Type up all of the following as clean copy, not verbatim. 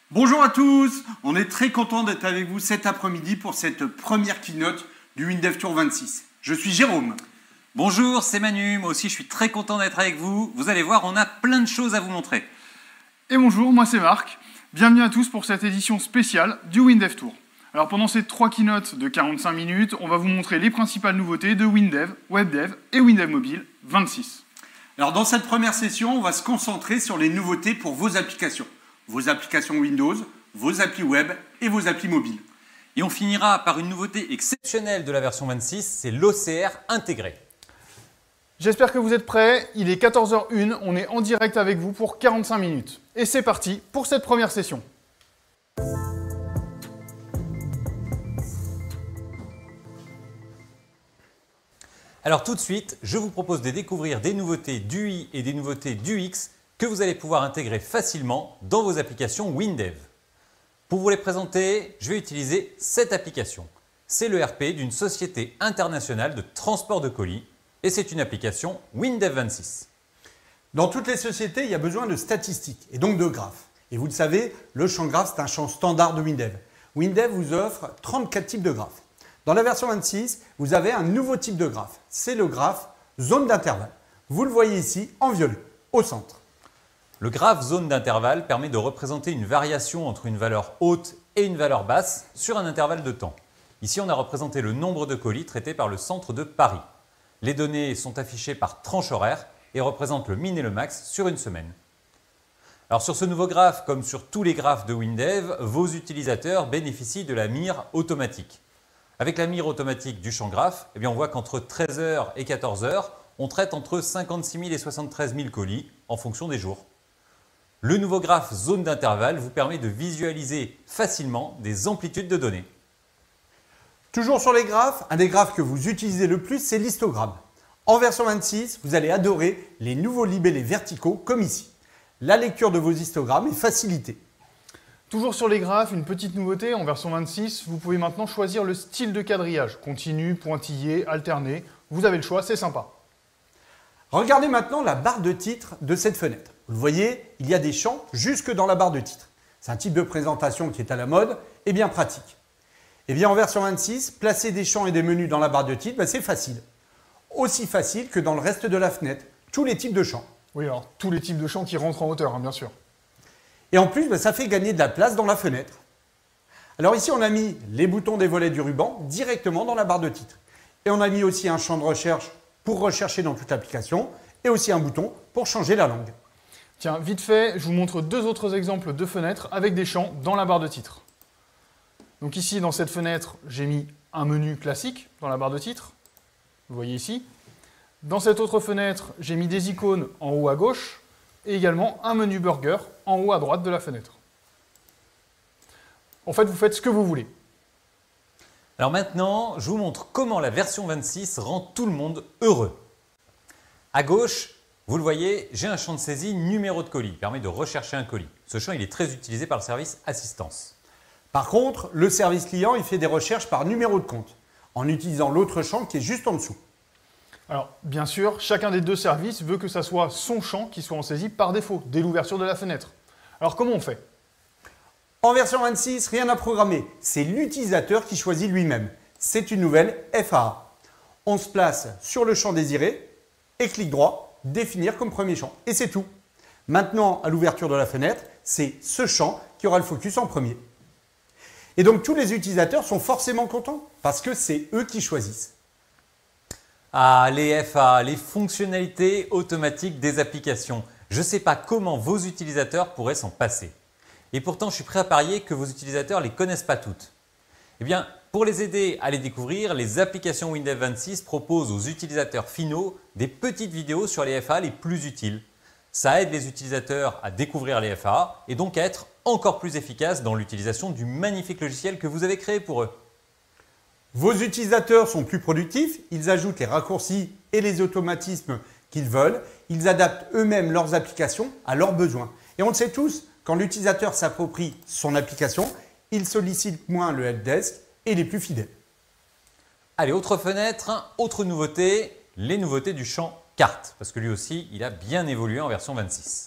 Bonjour à tous, on est très content d'être avec vous cet après-midi pour cette première keynote du WinDev Tour 26. Je suis Jérôme. Bonjour, c'est Manu, moi aussi je suis très content d'être avec vous. Vous allez voir, on a plein de choses à vous montrer. Et bonjour, moi c'est Marc. Bienvenue à tous pour cette édition spéciale du WinDev Tour. Alors pendant ces 3 keynotes de 45 minutes, on va vous montrer les principales nouveautés de WinDev, WebDev et WinDev Mobile 26. Alors dans cette première session, on va se concentrer sur les nouveautés pour vos applications Windows, vos applis web et vos applis mobiles. Et on finira par une nouveauté exceptionnelle de la version 26, c'est l'OCR intégré. J'espère que vous êtes prêts, il est 14h01, on est en direct avec vous pour 45 minutes. Et c'est parti pour cette première session. Alors tout de suite, je vous propose de découvrir des nouveautés d'UI et des nouveautés d'UX que vous allez pouvoir intégrer facilement dans vos applications WinDev. Pour vous les présenter, je vais utiliser cette application. C'est le RP d'une société internationale de transport de colis et c'est une application WinDev 26. Dans toutes les sociétés, il y a besoin de statistiques et donc de graphes. Et vous le savez, le champ graphe, c'est un champ standard de WinDev. WinDev vous offre 34 types de graphes. Dans la version 26, vous avez un nouveau type de graphe. C'est le graphe zone d'intervalle. Vous le voyez ici en violet, au centre. Le graphe zone d'intervalle permet de représenter une variation entre une valeur haute et une valeur basse sur un intervalle de temps. Ici, on a représenté le nombre de colis traités par le centre de Paris. Les données sont affichées par tranche horaire et représentent le min et le max sur une semaine. Alors sur ce nouveau graphe, comme sur tous les graphes de WinDev, vos utilisateurs bénéficient de la mire automatique. Avec la mire automatique du champ graphe, on voit qu'entre 13h et 14h, on traite entre 56 000 et 73 000 colis en fonction des jours. Le nouveau graphe zone d'intervalle vous permet de visualiser facilement des amplitudes de données. Toujours sur les graphes, un des graphes que vous utilisez le plus, c'est l'histogramme. En version 26, vous allez adorer les nouveaux libellés verticaux comme ici. La lecture de vos histogrammes est facilitée. Toujours sur les graphes, une petite nouveauté, en version 26, vous pouvez maintenant choisir le style de quadrillage. Continu, pointillé, alterné, vous avez le choix, c'est sympa. Regardez maintenant la barre de titre de cette fenêtre. Vous le voyez, il y a des champs jusque dans la barre de titre. C'est un type de présentation qui est à la mode et bien pratique. Et bien en version 26, placer des champs et des menus dans la barre de titre, c'est facile. Aussi facile que dans le reste de la fenêtre, tous les types de champs. Oui, alors tous les types de champs qui rentrent en hauteur, bien sûr. Et en plus, ça fait gagner de la place dans la fenêtre. Alors ici, on a mis les boutons des volets du ruban directement dans la barre de titre. Et on a mis aussi un champ de recherche pour rechercher dans toute l'application et aussi un bouton pour changer la langue. Tiens, vite fait, je vous montre deux autres exemples de fenêtres avec des champs dans la barre de titre. Donc ici, dans cette fenêtre, j'ai mis un menu classique dans la barre de titre. Vous voyez ici. Dans cette autre fenêtre, j'ai mis des icônes en haut à gauche et également un menu burger en haut à droite de la fenêtre. En fait, vous faites ce que vous voulez. Alors maintenant, je vous montre comment la version 26 rend tout le monde heureux. À gauche, vous le voyez, j'ai un champ de saisie numéro de colis, qui permet de rechercher un colis. Ce champ il est très utilisé par le service assistance. Par contre, le service client il fait des recherches par numéro de compte, en utilisant l'autre champ qui est juste en dessous. Alors, bien sûr, chacun des deux services veut que ça soit son champ qui soit en saisie par défaut, dès l'ouverture de la fenêtre. Alors, comment on fait? En version 26, rien à programmer. C'est l'utilisateur qui choisit lui-même. C'est une nouvelle FAA. On se place sur le champ désiré et clic droit, définir comme premier champ. Et c'est tout. Maintenant, à l'ouverture de la fenêtre, c'est ce champ qui aura le focus en premier. Et donc, tous les utilisateurs sont forcément contents parce que c'est eux qui choisissent. Ah, les FA, les fonctionnalités automatiques des applications. Je ne sais pas comment vos utilisateurs pourraient s'en passer. Et pourtant, je suis prêt à parier que vos utilisateurs ne les connaissent pas toutes. Eh bien, pour les aider à les découvrir, les applications WinDev 26 proposent aux utilisateurs finaux des petites vidéos sur les FA les plus utiles. Ça aide les utilisateurs à découvrir les FA et donc à être encore plus efficaces dans l'utilisation du magnifique logiciel que vous avez créé pour eux. Vos utilisateurs sont plus productifs, ils ajoutent les raccourcis et les automatismes qu'ils veulent, ils adaptent eux-mêmes leurs applications à leurs besoins. Et on le sait tous, quand l'utilisateur s'approprie son application, il sollicite moins le helpdesk et il est plus fidèle. Allez, autre fenêtre, autre nouveauté, les nouveautés du champ carte, parce que lui aussi, il a bien évolué en version 26.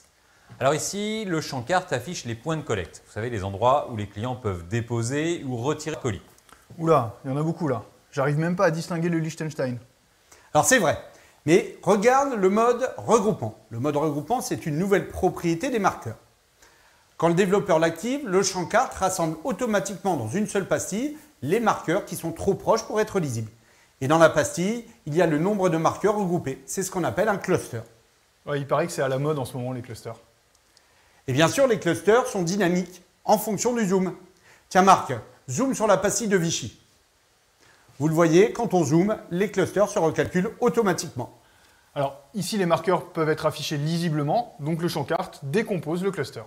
Alors ici, le champ carte affiche les points de collecte. Vous savez, les endroits où les clients peuvent déposer ou retirer le colis. Oula, il y en a beaucoup là. J'arrive même pas à distinguer le Liechtenstein. Alors c'est vrai, mais regarde le mode regroupement. Le mode regroupement, c'est une nouvelle propriété des marqueurs. Quand le développeur l'active, le champ carte rassemble automatiquement dans une seule pastille les marqueurs qui sont trop proches pour être lisibles. Et dans la pastille, il y a le nombre de marqueurs regroupés. C'est ce qu'on appelle un cluster. Ouais, il paraît que c'est à la mode en ce moment les clusters. Et bien sûr, les clusters sont dynamiques en fonction du zoom. Tiens Marc, zoom sur la pastille de Vichy. Vous le voyez, quand on zoome, les clusters se recalculent automatiquement. Alors ici, les marqueurs peuvent être affichés lisiblement, donc le champ carte décompose le cluster.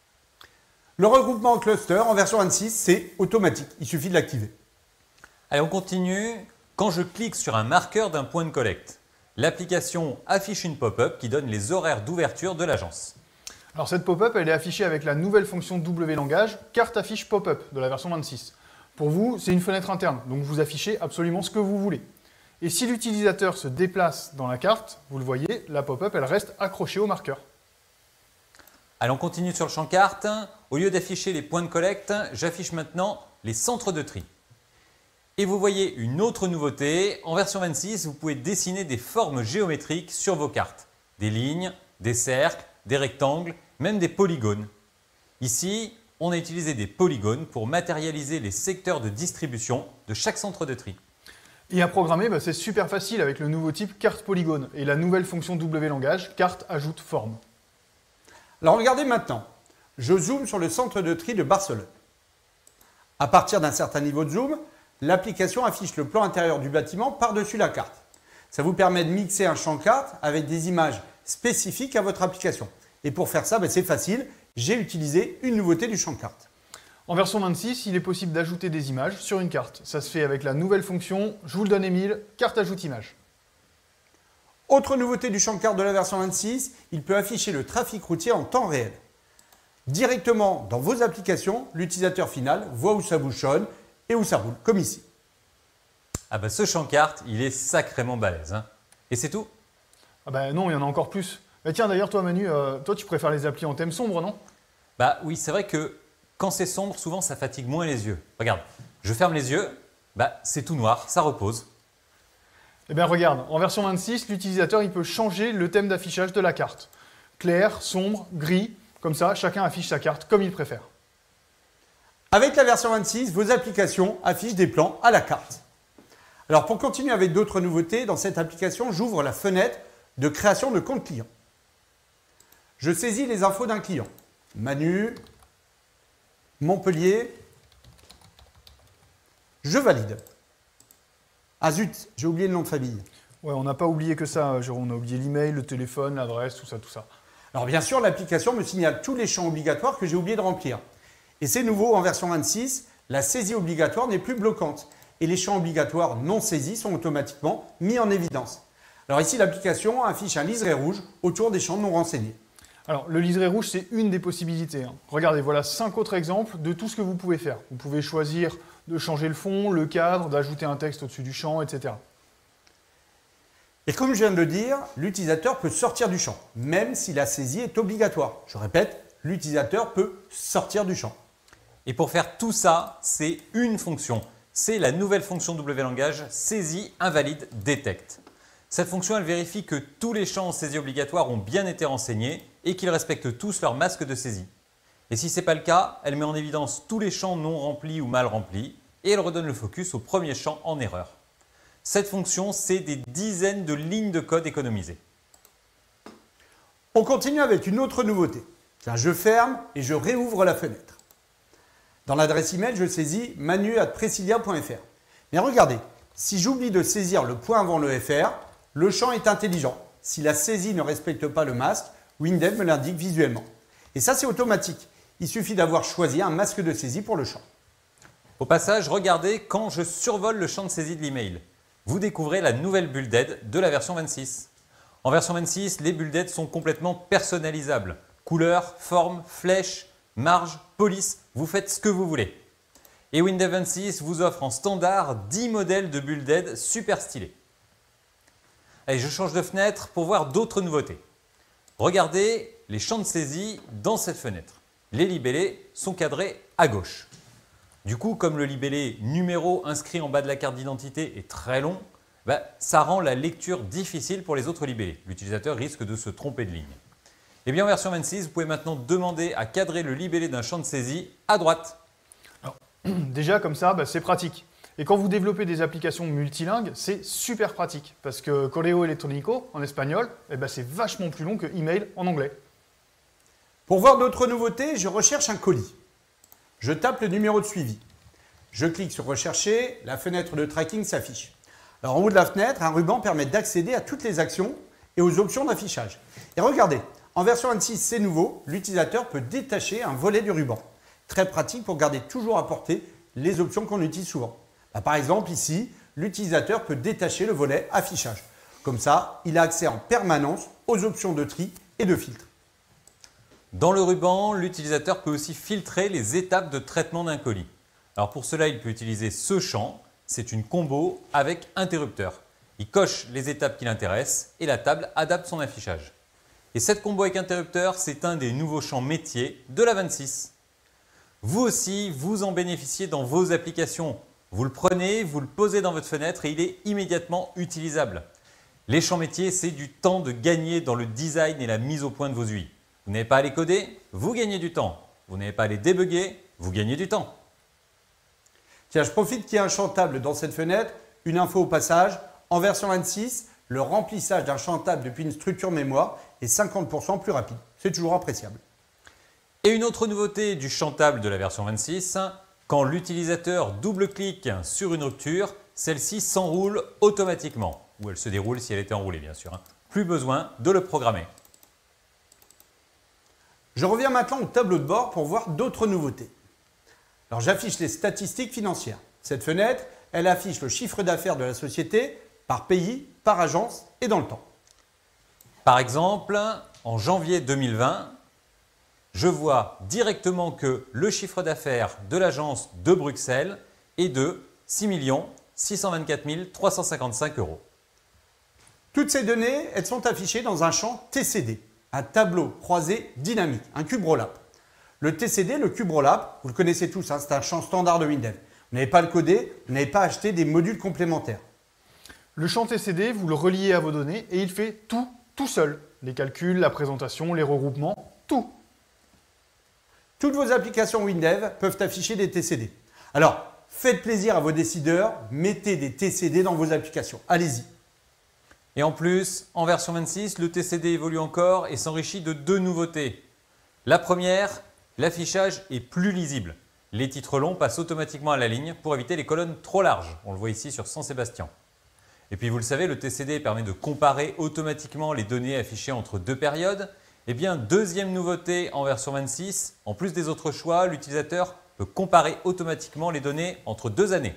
Le regroupement en cluster en version 26, c'est automatique. Il suffit de l'activer. Allez, on continue. Quand je clique sur un marqueur d'un point de collecte, l'application affiche une pop-up qui donne les horaires d'ouverture de l'agence. Alors cette pop-up, elle est affichée avec la nouvelle fonction W-langage, carte affiche pop-up de la version 26. Pour vous, c'est une fenêtre interne, donc vous affichez absolument ce que vous voulez. Et si l'utilisateur se déplace dans la carte, vous le voyez, la pop-up, elle reste accrochée au marqueur. Allez, on continue sur le champ carte. Au lieu d'afficher les points de collecte, j'affiche maintenant les centres de tri. Et vous voyez une autre nouveauté. En version 26, vous pouvez dessiner des formes géométriques sur vos cartes. Des lignes, des cercles, des rectangles, même des polygones. Ici, on a utilisé des polygones pour matérialiser les secteurs de distribution de chaque centre de tri. Et à programmer, c'est super facile avec le nouveau type carte polygone et la nouvelle fonction W-langage, carte ajoute forme. Alors regardez maintenant, je zoome sur le centre de tri de Barcelone. À partir d'un certain niveau de zoom, l'application affiche le plan intérieur du bâtiment par-dessus la carte. Ça vous permet de mixer un champ carte avec des images spécifiques à votre application. Et pour faire ça, c'est facile, j'ai utilisé une nouveauté du champ carte. En version 26, il est possible d'ajouter des images sur une carte. Ça se fait avec la nouvelle fonction, je vous le donne Émile, carte ajoute image. Autre nouveauté du champ carte de la version 26, il peut afficher le trafic routier en temps réel. Directement dans vos applications, l'utilisateur final voit où ça bouchonne et où ça roule, comme ici. Ah bah ce champ carte, il est sacrément balèze. Hein. Et c'est tout? Ah bah non, il y en a encore plus. Bah tiens d'ailleurs toi Manu, toi tu préfères les applis en thème sombre, non? Bah oui, c'est vrai que quand c'est sombre, souvent ça fatigue moins les yeux. Regarde, je ferme les yeux, bah c'est tout noir, ça repose. Eh bien regarde, en version 26, l'utilisateur il peut changer le thème d'affichage de la carte. Clair, sombre, gris, comme ça chacun affiche sa carte comme il préfère. Avec la version 26, vos applications affichent des plans à la carte. Alors pour continuer avec d'autres nouveautés, dans cette application, j'ouvre la fenêtre de création de compte client. Je saisis les infos d'un client. Manu, Montpellier, je valide. Ah zut, j'ai oublié le nom de famille. Ouais, on n'a pas oublié que ça, Jérôme, on a oublié l'email, le téléphone, l'adresse, tout ça, tout ça. Alors bien sûr, l'application me signale tous les champs obligatoires que j'ai oublié de remplir. Et c'est nouveau en version 26, la saisie obligatoire n'est plus bloquante. Et les champs obligatoires non saisis sont automatiquement mis en évidence. Alors ici, l'application affiche un liseré rouge autour des champs non renseignés. Alors, le liseré rouge, c'est une des possibilités. Hein. Regardez, voilà 5 autres exemples de tout ce que vous pouvez faire. Vous pouvez choisir de changer le fond, le cadre, d'ajouter un texte au-dessus du champ, etc. Et comme je viens de le dire, l'utilisateur peut sortir du champ, même si la saisie est obligatoire. Je répète, l'utilisateur peut sortir du champ. Et pour faire tout ça, c'est une fonction. C'est la nouvelle fonction W-langage saisie invalide détecte. Cette fonction, elle vérifie que tous les champs en saisie obligatoire ont bien été renseignés et qu'ils respectent tous leur masque de saisie. Et si ce n'est pas le cas, elle met en évidence tous les champs non remplis ou mal remplis et elle redonne le focus au premier champ en erreur. Cette fonction, c'est des dizaines de lignes de code économisées. On continue avec une autre nouveauté. Tiens, je ferme et je réouvre la fenêtre. Dans l'adresse email, je saisis manu@presilia.fr. Mais regardez, si j'oublie de saisir le point avant le FR, le champ est intelligent. Si la saisie ne respecte pas le masque, Windev me l'indique visuellement. Et ça, c'est automatique. Il suffit d'avoir choisi un masque de saisie pour le champ. Au passage, regardez quand je survole le champ de saisie de l'email. Vous découvrez la nouvelle bulle d'aide de la version 26. En version 26, les bulles d'aide sont complètement personnalisables. Couleur, forme, flèche, marge, police, vous faites ce que vous voulez. Et Windev 26 vous offre en standard 10 modèles de bulles d'aide super stylés. Allez, je change de fenêtre pour voir d'autres nouveautés. Regardez, les champs de saisie dans cette fenêtre. Les libellés sont cadrés à gauche. Du coup, comme le libellé numéro inscrit en bas de la carte d'identité est très long, ça rend la lecture difficile pour les autres libellés. L'utilisateur risque de se tromper de ligne. Et bien en version 26, vous pouvez maintenant demander à cadrer le libellé d'un champ de saisie à droite. Alors, déjà, comme ça, c'est pratique. Et quand vous développez des applications multilingues, c'est super pratique. Parce que correo electrónico en espagnol, c'est vachement plus long que email en anglais. Pour voir d'autres nouveautés, je recherche un colis. Je tape le numéro de suivi. Je clique sur Rechercher, la fenêtre de tracking s'affiche. Alors en haut de la fenêtre, un ruban permet d'accéder à toutes les actions et aux options d'affichage. Et regardez, en version 26, c'est nouveau, l'utilisateur peut détacher un volet du ruban. Très pratique pour garder toujours à portée les options qu'on utilise souvent. Par exemple, ici, l'utilisateur peut détacher le volet affichage. Comme ça, il a accès en permanence aux options de tri et de filtre. Dans le ruban, l'utilisateur peut aussi filtrer les étapes de traitement d'un colis. Alors pour cela, il peut utiliser ce champ. C'est une combo avec interrupteur. Il coche les étapes qui l'intéressent et la table adapte son affichage. Et cette combo avec interrupteur, c'est un des nouveaux champs métiers de la 26. Vous aussi, vous en bénéficiez dans vos applications. Vous le prenez, vous le posez dans votre fenêtre et il est immédiatement utilisable. Les champs métiers, c'est du temps de gagner dans le design et la mise au point de vos UI. Vous n'avez pas à les coder, vous gagnez du temps. Vous n'avez pas à les débugger, vous gagnez du temps. Tiens, je profite qu'il y ait un champ table dans cette fenêtre. Une info au passage. En version 26, le remplissage d'un champ table depuis une structure mémoire est 50% plus rapide. C'est toujours appréciable. Et une autre nouveauté du champ table de la version 26, quand l'utilisateur double-clique sur une rupture, celle-ci s'enroule automatiquement. Ou elle se déroule si elle était enroulée, bien sûr. Plus besoin de le programmer. Je reviens maintenant au tableau de bord pour voir d'autres nouveautés. Alors j'affiche les statistiques financières. Cette fenêtre, elle affiche le chiffre d'affaires de la société par pays, par agence et dans le temps. Par exemple, en janvier 2020, je vois directement que le chiffre d'affaires de l'agence de Bruxelles est de 6 624 355 €. Toutes ces données, elles sont affichées dans un champ TCD, un tableau croisé dynamique, un cube roll-up. Le TCD, le cube roll-up, vous le connaissez tous, c'est un champ standard de Windev. Vous n'avez pas à le coder, vous n'avez pas à acheter des modules complémentaires. Le champ TCD, vous le reliez à vos données et il fait tout seul. Les calculs, la présentation, les regroupements, tout. Toutes vos applications Windev peuvent afficher des TCD. Alors, faites plaisir à vos décideurs, mettez des TCD dans vos applications. Allez-y. Et en plus, en version 26, le TCD évolue encore et s'enrichit de deux nouveautés. La première, l'affichage est plus lisible. Les titres longs passent automatiquement à la ligne pour éviter les colonnes trop larges. On le voit ici sur San Sébastien. Et puis vous le savez, le TCD permet de comparer automatiquement les données affichées entre deux périodes. Eh bien, deuxième nouveauté en version 26, en plus des autres choix, l'utilisateur peut comparer automatiquement les données entre 2 années.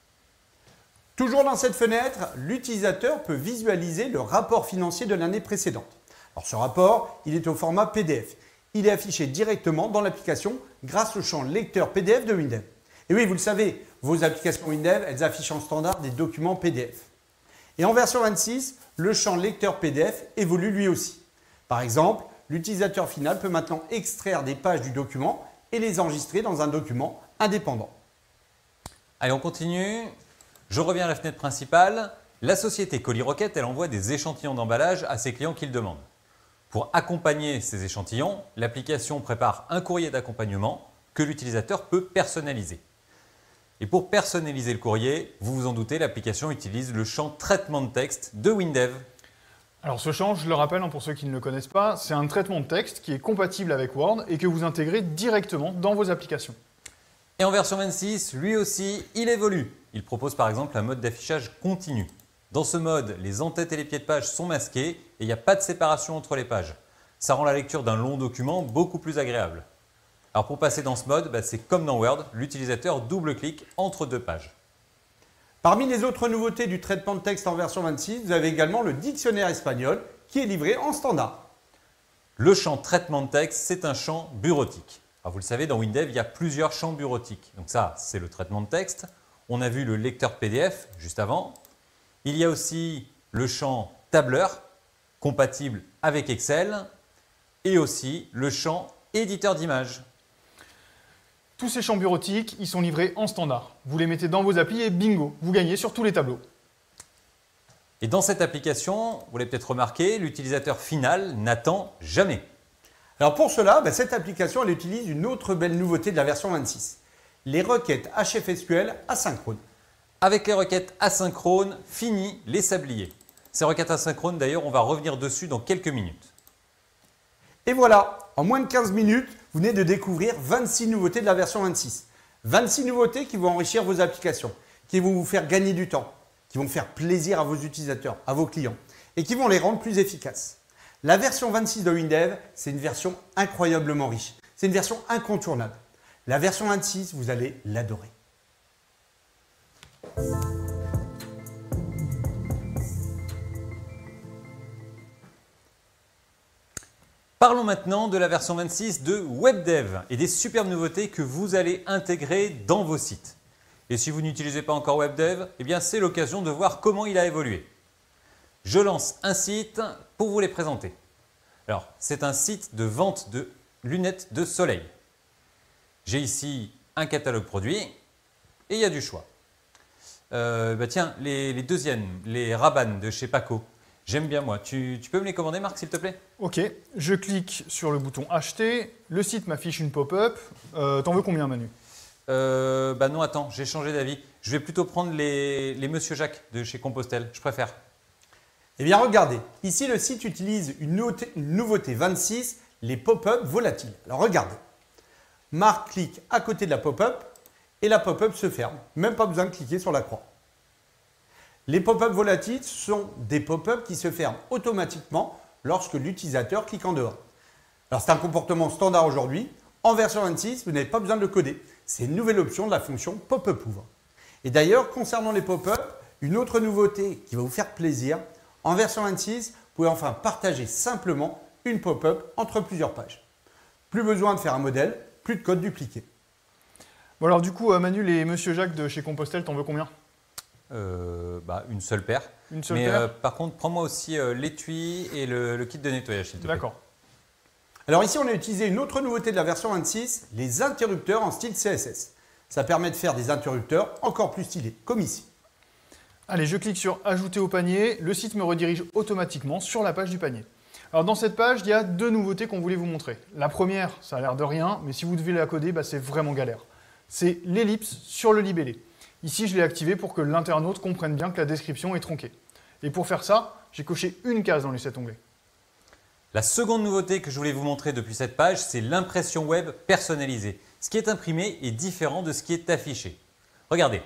Toujours dans cette fenêtre, l'utilisateur peut visualiser le rapport financier de l'année précédente. Alors ce rapport, il est au format PDF. Il est affiché directement dans l'application grâce au champ lecteur PDF de Windev. Et oui, vous le savez, vos applications Windev, elles affichent en standard des documents PDF. Et en version 26, le champ lecteur PDF évolue lui aussi. Par exemple, l'utilisateur final peut maintenant extraire des pages du document et les enregistrer dans un document indépendant. Allez, on continue. Je reviens à la fenêtre principale. La société Colis Rocket, elle envoie des échantillons d'emballage à ses clients qui le demandent. Pour accompagner ces échantillons, l'application prépare un courrier d'accompagnement que l'utilisateur peut personnaliser. Et pour personnaliser le courrier, vous vous en doutez, l'application utilise le champ traitement de texte de Windev. Alors ce champ, je le rappelle pour ceux qui ne le connaissent pas, c'est un traitement de texte qui est compatible avec Word et que vous intégrez directement dans vos applications. Et en version 26, lui aussi, il évolue. Il propose par exemple un mode d'affichage continu. Dans ce mode, les en-têtes et les pieds de page sont masqués et il n'y a pas de séparation entre les pages. Ça rend la lecture d'un long document beaucoup plus agréable. Alors pour passer dans ce mode, c'est comme dans Word, l'utilisateur double-clique entre deux pages. Parmi les autres nouveautés du traitement de texte en version 26, vous avez également le dictionnaire espagnol qui est livré en standard. Le champ traitement de texte, c'est un champ bureautique. Alors vous le savez, dans Windev, il y a plusieurs champs bureautiques. Donc ça, c'est le traitement de texte. On a vu le lecteur PDF juste avant. Il y a aussi le champ tableur, compatible avec Excel. et aussi le champ éditeur d'images. Tous ces champs bureautiques, ils sont livrés en standard. Vous les mettez dans vos applis et bingo, vous gagnez sur tous les tableaux. Et dans cette application, vous l'avez peut-être remarqué, l'utilisateur final n'attend jamais. Alors pour cela, cette application elle utilise une autre belle nouveauté de la version 26, les requêtes HFSQL asynchrones. Avec les requêtes asynchrones, fini les sabliers. Ces requêtes asynchrones, d'ailleurs, on va revenir dessus dans quelques minutes. Et voilà, en moins de 15 minutes, vous venez de découvrir 26 nouveautés de la version 26. 26 nouveautés qui vont enrichir vos applications, qui vont vous faire gagner du temps, qui vont faire plaisir à vos utilisateurs, à vos clients, et qui vont les rendre plus efficaces. La version 26 de WinDev, c'est une version incroyablement riche. C'est une version incontournable. La version 26, vous allez l'adorer. Parlons maintenant de la version 26 de WebDev et des superbes nouveautés que vous allez intégrer dans vos sites. Et si vous n'utilisez pas encore WebDev, eh bien c'est l'occasion de voir comment il a évolué. Je lance un site pour vous les présenter. Alors, c'est un site de vente de lunettes de soleil. J'ai ici un catalogue produit et il y a du choix. Tiens, les deuxièmes, les Ray-Ban de chez Paco. J'aime bien moi. Tu peux me les commander, Marc, s'il te plaît? Ok, je clique sur le bouton acheter, le site m'affiche une pop-up. T'en veux combien, Manu? Non, attends, j'ai changé d'avis. Je vais plutôt prendre les Monsieur Jacques de chez Compostelle, je préfère. Eh bien regardez, ici le site utilise une nouveauté 26, les pop-up volatiles. Alors regardez, Marc clique à côté de la pop-up et la pop-up se ferme. Même pas besoin de cliquer sur la croix. Les pop-up volatiles sont des pop-up qui se ferment automatiquement lorsque l'utilisateur clique en dehors. Alors c'est un comportement standard aujourd'hui. En version 26, vous n'avez pas besoin de le coder. C'est une nouvelle option de la fonction pop-up ouvre. Et d'ailleurs, concernant les pop-up, une autre nouveauté qui va vous faire plaisir, en version 26, vous pouvez enfin partager simplement une pop-up entre plusieurs pages. Plus besoin de faire un modèle, plus de code dupliqué. Bon alors du coup, Manu, les Monsieur Jacques de chez Compostelle, t'en veux combien? Une seule paire. Une seule paire. Par contre, prends-moi aussi l'étui et le kit de nettoyage, s'il te plaît. D'accord. Alors ici, on a utilisé une autre nouveauté de la version 26, les interrupteurs en style CSS. Ça permet de faire des interrupteurs encore plus stylés, comme ici. Allez, je clique sur ajouter au panier, le site me redirige automatiquement sur la page du panier. Alors dans cette page, il y a deux nouveautés qu'on voulait vous montrer. La première, ça a l'air de rien, mais si vous devez la coder, c'est vraiment galère. C'est l'ellipse sur le libellé. Ici, je l'ai activé pour que l'internaute comprenne bien que la description est tronquée. Et pour faire ça, j'ai coché une case dans cet onglet. La seconde nouveauté que je voulais vous montrer depuis cette page, c'est l'impression web personnalisée. Ce qui est imprimé est différent de ce qui est affiché. Regardez,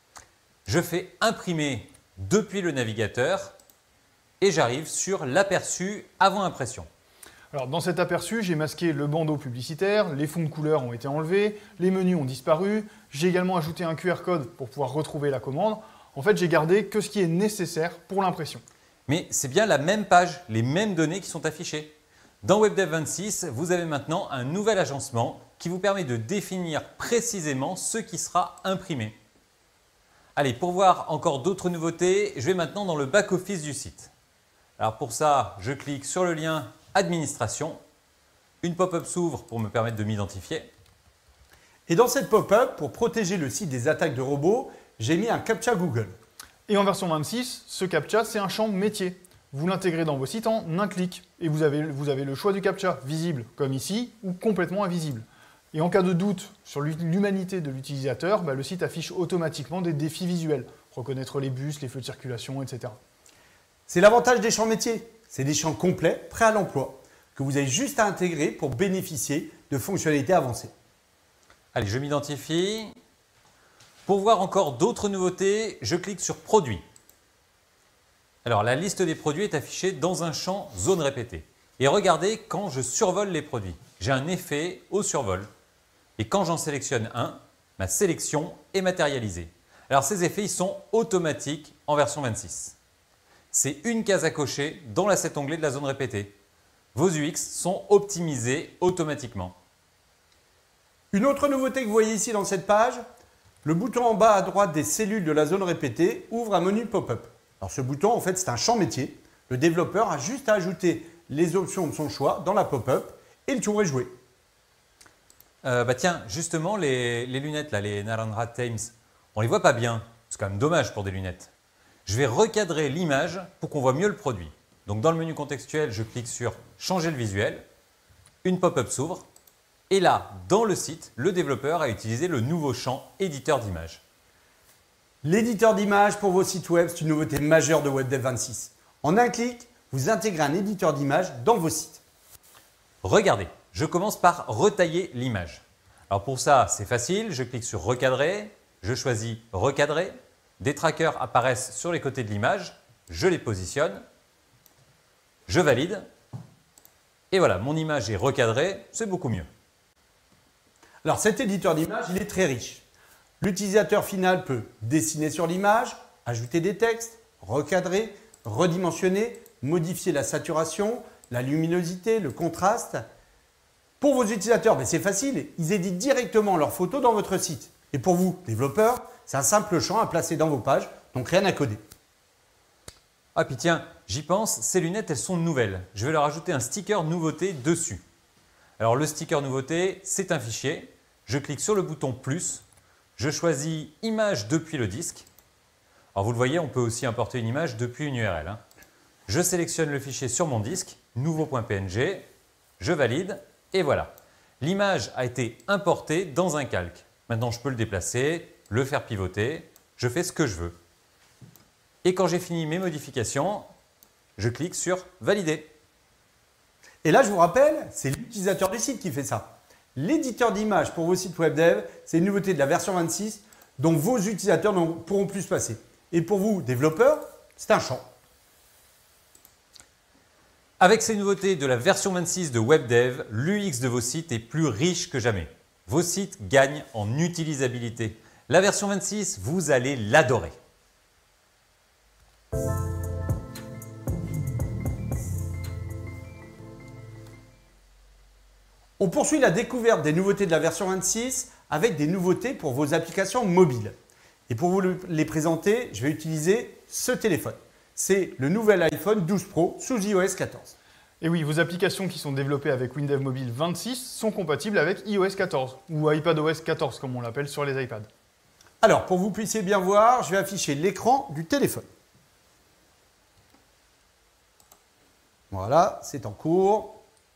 je fais imprimer depuis le navigateur et j'arrive sur l'aperçu avant impression. Alors dans cet aperçu, j'ai masqué le bandeau publicitaire, les fonds de couleur ont été enlevés, les menus ont disparu, j'ai également ajouté un QR code pour pouvoir retrouver la commande. En fait, j'ai gardé que ce qui est nécessaire pour l'impression. Mais c'est bien la même page, les mêmes données qui sont affichées. Dans WebDev 26, vous avez maintenant un nouvel agencement qui vous permet de définir précisément ce qui sera imprimé. Allez, pour voir encore d'autres nouveautés, je vais maintenant dans le back-office du site. Alors pour ça, je clique sur le lien Administration. Une pop-up s'ouvre pour me permettre de m'identifier. Et dans cette pop-up, pour protéger le site des attaques de robots, j'ai mis un CAPTCHA Google. Et en version 26, ce CAPTCHA, c'est un champ métier. Vous l'intégrez dans vos sites en un clic. Et vous avez le choix du CAPTCHA, visible comme ici, ou complètement invisible. Et en cas de doute sur l'humanité de l'utilisateur, le site affiche automatiquement des défis visuels. Reconnaître les bus, les feux de circulation, etc. C'est l'avantage des champs métiers. C'est des champs complets, prêts à l'emploi, que vous avez juste à intégrer pour bénéficier de fonctionnalités avancées. Allez, je m'identifie. Pour voir encore d'autres nouveautés, je clique sur Produits. Alors, la liste des produits est affichée dans un champ Zone répétée. Et regardez quand je survole les produits. J'ai un effet au survol. Et quand j'en sélectionne un, ma sélection est matérialisée. Alors, ces effets ils sont automatiques en version 26. C'est une case à cocher dans cet onglet de la zone répétée. Vos UX sont optimisés automatiquement. Une autre nouveauté que vous voyez ici dans cette page, le bouton en bas à droite des cellules de la zone répétée ouvre un menu pop-up. Alors ce bouton, en fait, c'est un champ métier. Le développeur a juste à ajouter les options de son choix dans la pop-up et le tour est joué. Tiens, justement, les lunettes, là, les Narendra Thames, on les voit pas bien. C'est quand même dommage pour des lunettes. Je vais recadrer l'image pour qu'on voit mieux le produit. Donc dans le menu contextuel, je clique sur changer le visuel. Une pop-up s'ouvre. Et là, dans le site, le développeur a utilisé le nouveau champ éditeur d'image. L'éditeur d'image pour vos sites web, c'est une nouveauté majeure de WebDev 26. En un clic, vous intégrez un éditeur d'image dans vos sites. Regardez, je commence par retailler l'image. Alors pour ça, c'est facile, je clique sur recadrer, je choisis recadrer, des trackers apparaissent sur les côtés de l'image, je les positionne, je valide et voilà, mon image est recadrée, c'est beaucoup mieux. Alors cet éditeur d'image, il est très riche. L'utilisateur final peut dessiner sur l'image, ajouter des textes, recadrer, redimensionner, modifier la saturation, la luminosité, le contraste. Pour vos utilisateurs, c'est facile, ils éditent directement leurs photos dans votre site. Et pour vous, développeurs, c'est un simple champ à placer dans vos pages, donc rien à coder. Ah puis tiens, j'y pense, ces lunettes, elles sont nouvelles. Je vais leur ajouter un sticker nouveauté dessus. Alors le sticker nouveauté, c'est un fichier. Je clique sur le bouton plus. Je choisis image depuis le disque. Alors vous le voyez, on peut aussi importer une image depuis une URL. Je sélectionne le fichier sur mon disque, nouveau.png. Je valide et voilà. L'image a été importée dans un calque. Maintenant, je peux le déplacer, le faire pivoter. Je fais ce que je veux. Et quand j'ai fini mes modifications, je clique sur valider. Et là, je vous rappelle, c'est l'utilisateur du site qui fait ça. L'éditeur d'image pour vos sites web dev, c'est une nouveauté de la version 26 dont vos utilisateurs ne pourront plus se passer. Et pour vous, développeurs, c'est un champ. Avec ces nouveautés de la version 26 de WebDev, l'UX de vos sites est plus riche que jamais. Vos sites gagnent en utilisabilité. La version 26, vous allez l'adorer. On poursuit la découverte des nouveautés de la version 26 avec des nouveautés pour vos applications mobiles. Et pour vous les présenter, je vais utiliser ce téléphone. C'est le nouvel iPhone 12 Pro sous iOS 14. Et oui, vos applications qui sont développées avec Windev Mobile 26 sont compatibles avec iOS 14 ou iPadOS 14 comme on l'appelle sur les iPads. Alors, pour que vous puissiez bien voir, je vais afficher l'écran du téléphone. Voilà, c'est en cours.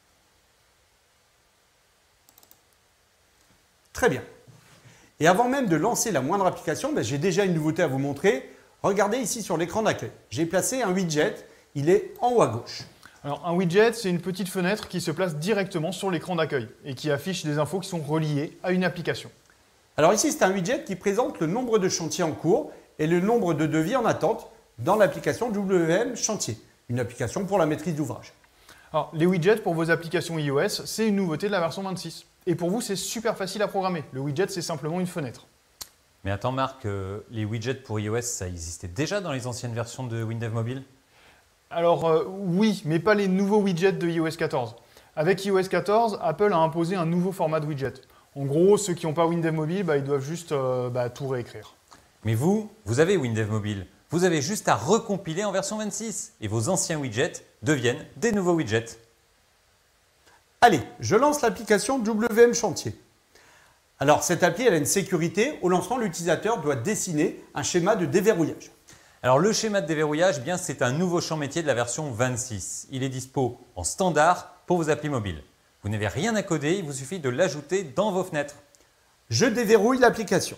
Très bien. Et avant même de lancer la moindre application, j'ai déjà une nouveauté à vous montrer. Regardez ici sur l'écran d'accueil. J'ai placé un widget, il est en haut à gauche. Alors un widget, c'est une petite fenêtre qui se place directement sur l'écran d'accueil et qui affiche des infos qui sont reliées à une application. Alors ici, c'est un widget qui présente le nombre de chantiers en cours et le nombre de devis en attente dans l'application WM Chantier, une application pour la maîtrise d'ouvrage. Alors les widgets pour vos applications iOS, c'est une nouveauté de la version 26. Et pour vous, c'est super facile à programmer. Le widget, c'est simplement une fenêtre. Mais attends Marc, les widgets pour iOS, ça existait déjà dans les anciennes versions de Windev Mobile? Alors oui, mais pas les nouveaux widgets de iOS 14. Avec iOS 14, Apple a imposé un nouveau format de widget. En gros, ceux qui n'ont pas Windev Mobile, ils doivent juste tout réécrire. Mais vous avez Windev Mobile. Vous avez juste à recompiler en version 26 et vos anciens widgets deviennent des nouveaux widgets. Allez, je lance l'application WM Chantier. Alors, cette appli, elle a une sécurité. Au lancement, l'utilisateur doit dessiner un schéma de déverrouillage. Alors, le schéma de déverrouillage, c'est un nouveau champ métier de la version 26. Il est dispo en standard pour vos applis mobiles. Vous n'avez rien à coder, il vous suffit de l'ajouter dans vos fenêtres. Je déverrouille l'application.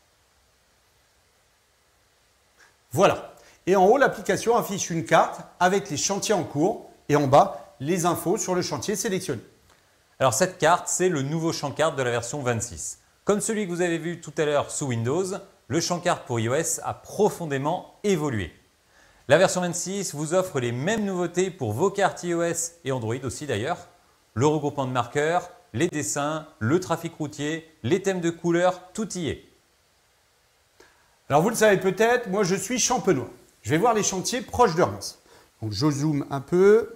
Voilà. Et en haut, l'application affiche une carte avec les chantiers en cours et en bas, les infos sur le chantier sélectionné. Alors cette carte, c'est le nouveau champ carte de la version 26. Comme celui que vous avez vu tout à l'heure sous Windows, le champ carte pour iOS a profondément évolué. La version 26 vous offre les mêmes nouveautés pour vos cartes iOS et Android aussi d'ailleurs. Le regroupement de marqueurs, les dessins, le trafic routier, les thèmes de couleurs, tout y est. Alors vous le savez peut-être, moi je suis champenois. Je vais voir les chantiers proches de Reims. Donc je zoome un peu.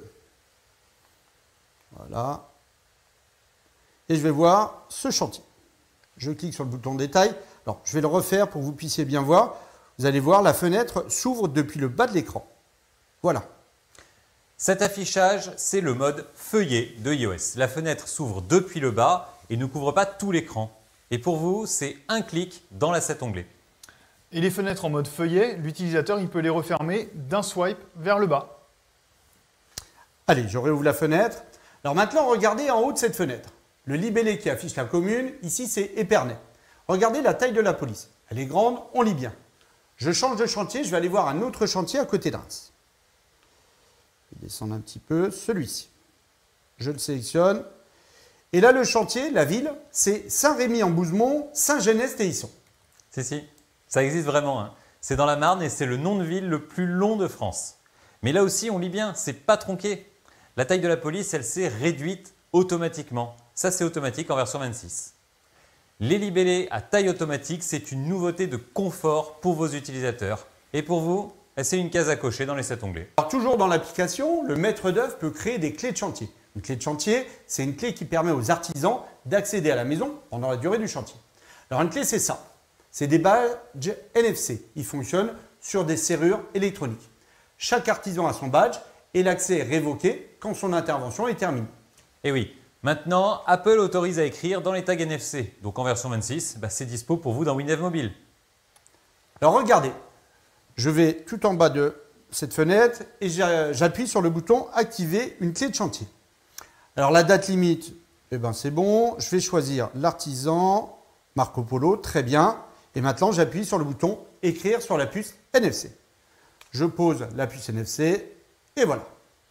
Voilà. Et je vais voir ce chantier. Je clique sur le bouton détail. Alors, je vais le refaire pour que vous puissiez bien voir. Vous allez voir, la fenêtre s'ouvre depuis le bas de l'écran. Voilà. Cet affichage, c'est le mode feuillet de iOS. La fenêtre s'ouvre depuis le bas et ne couvre pas tout l'écran. Et pour vous, c'est un clic dans cet onglet. Et les fenêtres en mode feuillet, l'utilisateur il peut les refermer d'un swipe vers le bas. Allez, je réouvre la fenêtre. Alors maintenant, regardez en haut de cette fenêtre. Le libellé qui affiche la commune, ici c'est Épernay. Regardez la taille de la police. Elle est grande, on lit bien. Je change de chantier, je vais aller voir un autre chantier à côté de Reims. Je vais descendre un petit peu, celui-ci. Je le sélectionne. Et là, le chantier, la ville, c'est Saint-Rémy-en-Bouzemont, Saint-Genès-Théisson. Si, ça existe vraiment. Hein. C'est dans la Marne et c'est le nom de ville le plus long de France. Mais là aussi, on lit bien, c'est pas tronqué. La taille de la police, elle s'est réduite automatiquement. Ça, c'est automatique en version 26. Les libellés à taille automatique, c'est une nouveauté de confort pour vos utilisateurs. Et pour vous, c'est une case à cocher dans les 7 onglets. Alors, toujours dans l'application, le maître d'œuvre peut créer des clés de chantier. Une clé de chantier, c'est une clé qui permet aux artisans d'accéder à la maison pendant la durée du chantier. Alors, une clé, c'est ça. C'est des badges NFC. Ils fonctionnent sur des serrures électroniques. Chaque artisan a son badge et l'accès est révoqué quand son intervention est terminée. Et oui, maintenant, Apple autorise à écrire dans les tags NFC. Donc en version 26, c'est dispo pour vous dans Windows Mobile. Alors regardez, je vais tout en bas de cette fenêtre et j'appuie sur le bouton « Activer une clé de chantier ». Alors la date limite, c'est bon. Je vais choisir l'artisan Marco Polo, très bien. Et maintenant, j'appuie sur le bouton « Écrire » sur la puce NFC. Je pose la puce NFC et voilà.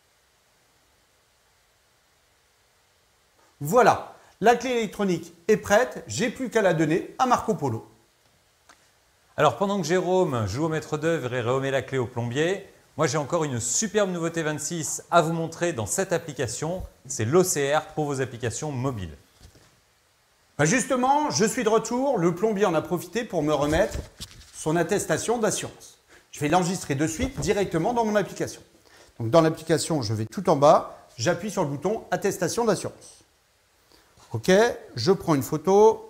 Voilà, la clé électronique est prête, j'ai plus qu'à la donner à Marco Polo. Alors pendant que Jérôme joue au maître d'œuvre et remet la clé au plombier, moi j'ai encore une superbe nouveauté 26 à vous montrer dans cette application, c'est l'OCR pour vos applications mobiles. Justement, je suis de retour, le plombier en a profité pour me remettre son attestation d'assurance. Je vais l'enregistrer de suite directement dans mon application. Donc dans l'application, je vais tout en bas, j'appuie sur le bouton attestation d'assurance. OK, je prends une photo.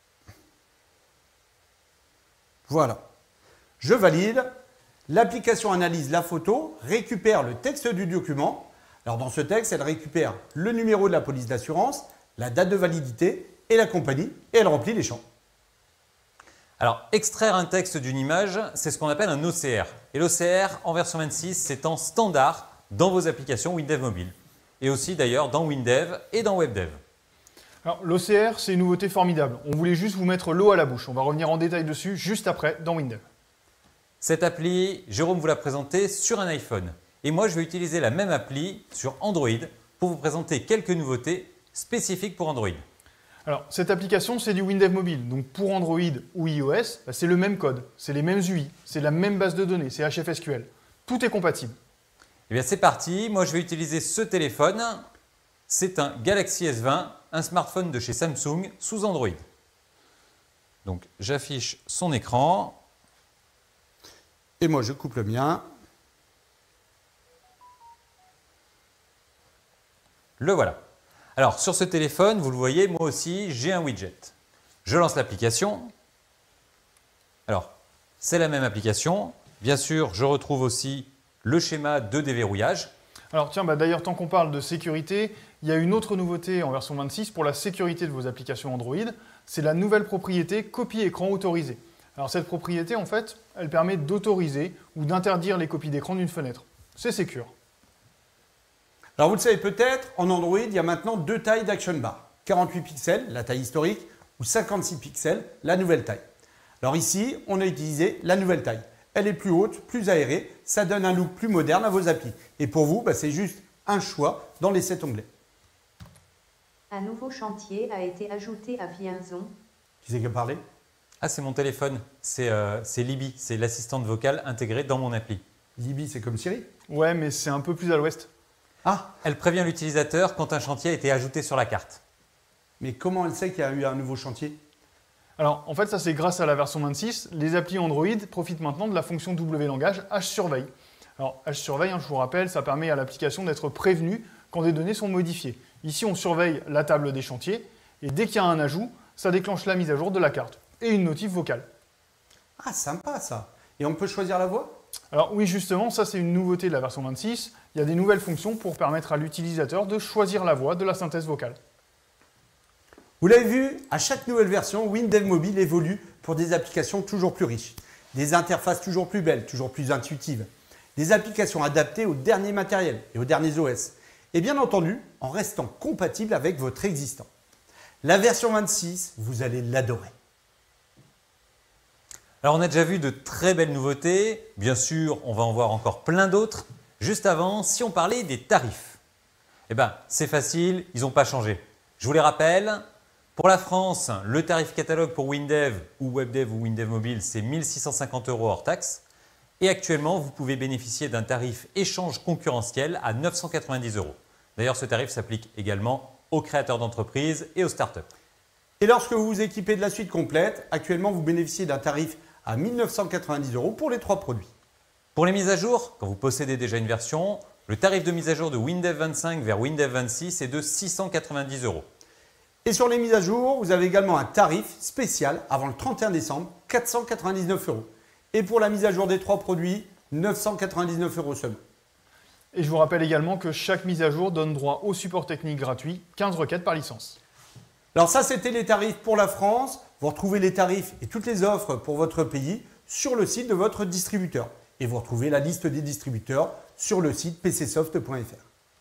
Voilà. Je valide. L'application analyse la photo, récupère le texte du document. Alors dans ce texte, elle récupère le numéro de la police d'assurance, la date de validité et la compagnie, et elle remplit les champs. Alors, extraire un texte d'une image, c'est ce qu'on appelle un OCR. Et l'OCR, en version 26, c'est en standard dans vos applications Windev Mobile. Et aussi d'ailleurs dans Windev et dans WebDev. Alors l'OCR, c'est une nouveauté formidable. On voulait juste vous mettre l'eau à la bouche. On va revenir en détail dessus juste après dans Windev. Cette appli, Jérôme vous l'a présentée sur un iPhone. Et moi, je vais utiliser la même appli sur Android pour vous présenter quelques nouveautés spécifiques pour Android. Alors, cette application, c'est du Windev Mobile. Donc, pour Android ou iOS, c'est le même code, c'est les mêmes UI, c'est la même base de données, c'est HFSQL. Tout est compatible. Eh bien, c'est parti. Moi, je vais utiliser ce téléphone. C'est un Galaxy S20, un smartphone de chez Samsung sous Android. Donc, j'affiche son écran. Et moi, je coupe le mien. Le voilà. Alors, sur ce téléphone, vous le voyez, moi aussi, j'ai un widget. Je lance l'application. Alors, c'est la même application. Bien sûr, je retrouve aussi le schéma de déverrouillage. Alors tiens, d'ailleurs, tant qu'on parle de sécurité, il y a une autre nouveauté en version 26 pour la sécurité de vos applications Android. C'est la nouvelle propriété copie écran autorisée. Alors cette propriété, en fait, elle permet d'autoriser ou d'interdire les copies d'écran d'une fenêtre. C'est sécure. Alors vous le savez peut-être, en Android, il y a maintenant deux tailles d'Action Bar. 48 pixels, la taille historique, ou 56 pixels, la nouvelle taille. Alors ici, on a utilisé la nouvelle taille. Elle est plus haute, plus aérée, ça donne un look plus moderne à vos applis. Et pour vous, c'est juste un choix dans les 7 onglets. Un nouveau chantier a été ajouté à Vienzon. Qui c'est qui a parlé? Ah, c'est mon téléphone. C'est Libby, c'est l'assistante vocale intégrée dans mon appli. Libby, c'est comme Siri? Ouais, mais c'est un peu plus à l'ouest. Ah, Elle prévient l'utilisateur quand un chantier a été ajouté sur la carte. mais comment elle sait qu'il y a eu un nouveau chantier? Alors, en fait, ça c'est grâce à la version 26. Les applis Android profitent maintenant de la fonction W-langage H-surveille. Alors, H-surveille, je vous rappelle, ça permet à l'application d'être prévenue quand des données sont modifiées. Ici, on surveille la table des chantiers et dès qu'il y a un ajout, ça déclenche la mise à jour de la carte et une notif vocale. Ah, sympa ça. Et on peut choisir la voix? Alors oui, justement, ça c'est une nouveauté de la version 26. Il y a des nouvelles fonctions pour permettre à l'utilisateur de choisir la voix de la synthèse vocale. Vous l'avez vu, à chaque nouvelle version, WinDev Mobile évolue pour des applications toujours plus riches, des interfaces toujours plus belles, toujours plus intuitives, des applications adaptées au dernier matériel et aux derniers OS, et bien entendu en restant compatible avec votre existant. La version 26, vous allez l'adorer. Alors on a déjà vu de très belles nouveautés, bien sûr on va en voir encore plein d'autres. Juste avant, si on parlait des tarifs, eh bien c'est facile, ils n'ont pas changé. Je vous les rappelle, pour la France, le tarif catalogue pour WinDev ou WebDev ou WinDev Mobile, c'est 1 650 € hors taxe. Et actuellement, vous pouvez bénéficier d'un tarif échange concurrentiel à 990 €. D'ailleurs, ce tarif s'applique également aux créateurs d'entreprises et aux startups. Et lorsque vous vous équipez de la suite complète, actuellement vous bénéficiez d'un tarif à 1 990 € pour les 3 produits. Pour les mises à jour, quand vous possédez déjà une version, le tarif de mise à jour de WinDev 25 vers WinDev 26 est de 690 €. Et sur les mises à jour, vous avez également un tarif spécial avant le 31 décembre, 499 €. Et pour la mise à jour des 3 produits, 999 € seulement. Et je vous rappelle également que chaque mise à jour donne droit au support technique gratuit, 15 requêtes par licence. Alors ça, c'était les tarifs pour la France. Vous retrouvez les tarifs et toutes les offres pour votre pays sur le site de votre distributeur. Et vous retrouvez la liste des distributeurs sur le site pcsoft.fr.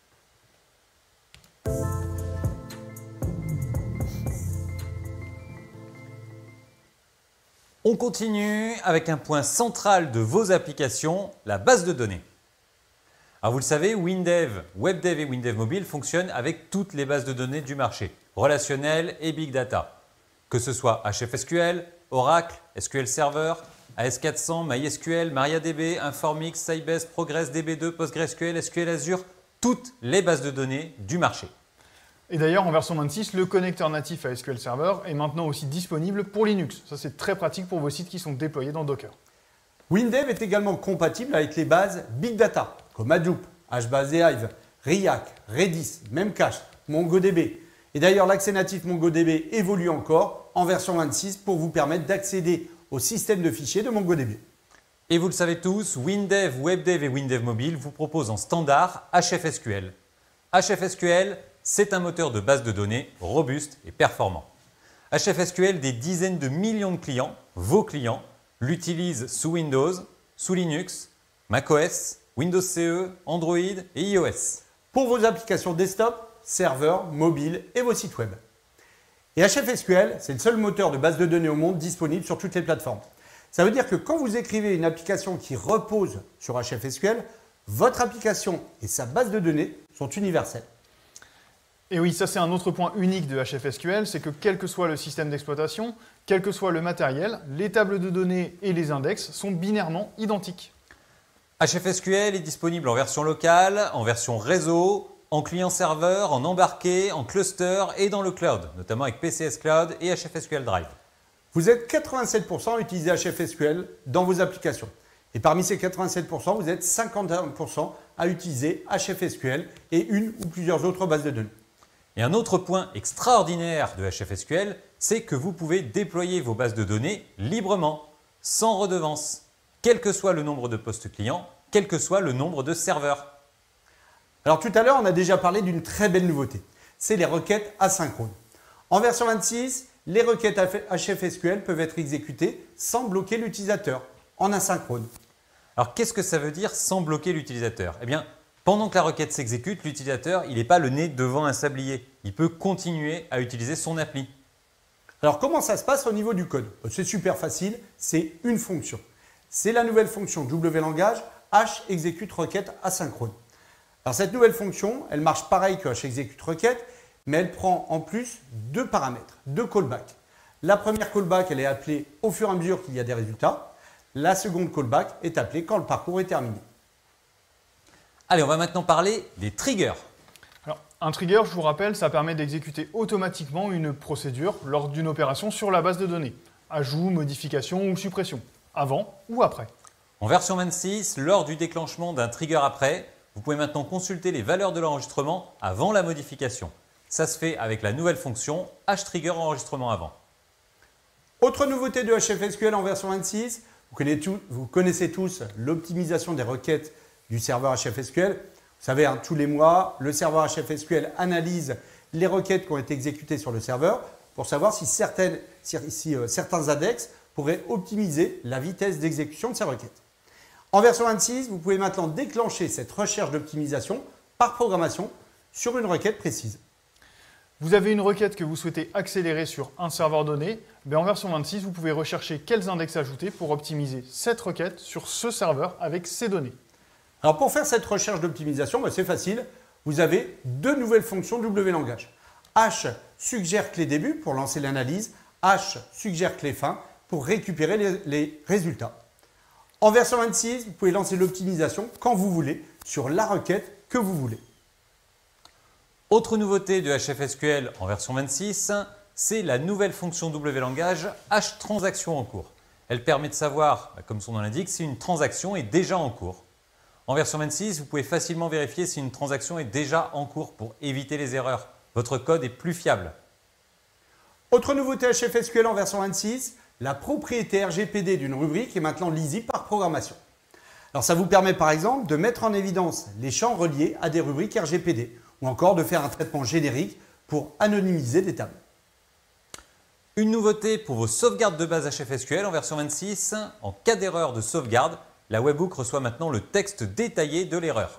On continue avec un point central de vos applications, la base de données. Alors vous le savez, WinDev, WebDev et WinDev Mobile fonctionnent avec toutes les bases de données du marché, relationnelles et Big Data. Que ce soit HFSQL, Oracle, SQL Server, AS400, MySQL, MariaDB, Informix, Sybase, Progress, DB2, PostgreSQL, SQL Azure, toutes les bases de données du marché. Et d'ailleurs, en version 26, le connecteur natif à SQL Server est maintenant aussi disponible pour Linux. Ça, c'est très pratique pour vos sites qui sont déployés dans Docker. WinDev est également compatible avec les bases Big Data, comme Hadoop, HBase et Hive, Riak, Redis, Memcache, MongoDB. Et d'ailleurs, l'accès natif MongoDB évolue encore en version 26 pour vous permettre d'accéder au système de fichiers de MongoDB. Et vous le savez tous, WinDev, WebDev et WinDev Mobile vous proposent en standard HFSQL. HFSQL, c'est un moteur de base de données robuste et performant. HFSQL, des dizaines de millions de clients, vos clients, l'utilisent sous Windows, sous Linux, macOS, Windows CE, Android et iOS. Pour vos applications desktop, serveurs, mobiles et vos sites web. Et HFSQL, c'est le seul moteur de base de données au monde disponible sur toutes les plateformes. Ça veut dire que quand vous écrivez une application qui repose sur HFSQL, votre application et sa base de données sont universelles. Et oui, ça c'est un autre point unique de HFSQL, c'est que quel que soit le système d'exploitation, quel que soit le matériel, les tables de données et les index sont binairement identiques. HFSQL est disponible en version locale, en version réseau, en client-serveur, en embarqué, en cluster et dans le cloud, notamment avec PCS Cloud et HFSQL Drive. Vous êtes 87% à utiliser HFSQL dans vos applications. Et parmi ces 87%, vous êtes 51% à utiliser HFSQL et une ou plusieurs autres bases de données. Et un autre point extraordinaire de HFSQL, c'est que vous pouvez déployer vos bases de données librement, sans redevance, quel que soit le nombre de postes clients, quel que soit le nombre de serveurs. Alors tout à l'heure, on a déjà parlé d'une très belle nouveauté, c'est les requêtes asynchrones. En version 26, les requêtes HFSQL peuvent être exécutées sans bloquer l'utilisateur, en asynchrone. Alors qu'est-ce que ça veut dire sans bloquer l'utilisateur? Eh bien, pendant que la requête s'exécute, l'utilisateur il n'est pas le nez devant un sablier. Il peut continuer à utiliser son appli. Alors comment ça se passe au niveau du code? C'est super facile, c'est une fonction. C'est la nouvelle fonction wlangage h exécute requête asynchrone. Alors cette nouvelle fonction, elle marche pareil que h exécute requête, mais elle prend en plus deux paramètres, deux callbacks. La première callback, elle est appelée au fur et à mesure qu'il y a des résultats. La seconde callback est appelée quand le parcours est terminé. Allez, on va maintenant parler des triggers. Alors, un trigger, je vous rappelle, ça permet d'exécuter automatiquement une procédure lors d'une opération sur la base de données. Ajout, modification ou suppression, avant ou après. En version 26, lors du déclenchement d'un trigger après, vous pouvez maintenant consulter les valeurs de l'enregistrement avant la modification. Ça se fait avec la nouvelle fonction htrigger enregistrement avant. Autre nouveauté de HFSQL en version 26, vous connaissez tous l'optimisation des requêtes du serveur HFSQL. savez, tous les mois, le serveur HFSQL analyse les requêtes qui ont été exécutées sur le serveur pour savoir si certains index pourraient optimiser la vitesse d'exécution de ces requêtes. En version 26, vous pouvez maintenant déclencher cette recherche d'optimisation par programmation sur une requête précise. Vous avez une requête que vous souhaitez accélérer sur un serveur donné, en version 26, vous pouvez rechercher quels index ajouter pour optimiser cette requête sur ce serveur avec ces données. Alors pour faire cette recherche d'optimisation, c'est facile. Vous avez deux nouvelles fonctions WLangage. H suggère clé début pour lancer l'analyse, H suggère clé fin pour récupérer les résultats. En version 26, vous pouvez lancer l'optimisation quand vous voulez sur la requête que vous voulez. Autre nouveauté de HFSQL en version 26, c'est la nouvelle fonction WLangage HTransaction en cours. Elle permet de savoir, comme son nom l'indique, si une transaction est déjà en cours. En version 26, vous pouvez facilement vérifier si une transaction est déjà en cours pour éviter les erreurs. Votre code est plus fiable. Autre nouveauté HFSQL en version 26, la propriété RGPD d'une rubrique est maintenant lisible par programmation. Alors ça vous permet par exemple de mettre en évidence les champs reliés à des rubriques RGPD ou encore de faire un traitement générique pour anonymiser des tables. Une nouveauté pour vos sauvegardes de base HFSQL en version 26, en cas d'erreur de sauvegarde, la webhook reçoit maintenant le texte détaillé de l'erreur.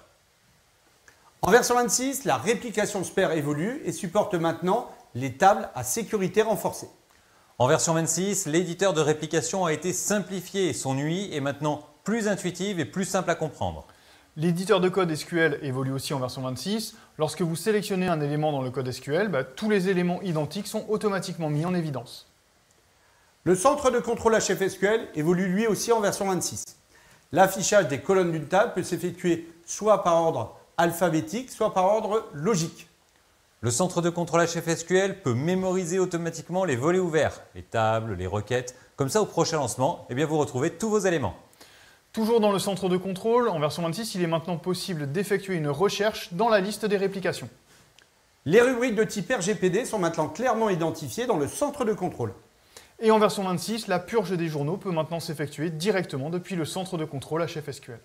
En version 26, la réplication SPER évolue et supporte maintenant les tables à sécurité renforcée. En version 26, l'éditeur de réplication a été simplifié et son UI est maintenant plus intuitive et plus simple à comprendre. L'éditeur de code SQL évolue aussi en version 26. Lorsque vous sélectionnez un élément dans le code SQL, tous les éléments identiques sont automatiquement mis en évidence. Le centre de contrôle HFSQL évolue lui aussi en version 26. L'affichage des colonnes d'une table peut s'effectuer soit par ordre alphabétique, soit par ordre logique. Le centre de contrôle HFSQL peut mémoriser automatiquement les volets ouverts, les tables, les requêtes. Comme ça, au prochain lancement, vous retrouvez tous vos éléments. Toujours dans le centre de contrôle, en version 26, il est maintenant possible d'effectuer une recherche dans la liste des réplications. Les rubriques de type RGPD sont maintenant clairement identifiées dans le centre de contrôle. Et en version 26, la purge des journaux peut maintenant s'effectuer directement depuis le centre de contrôle HFSQL.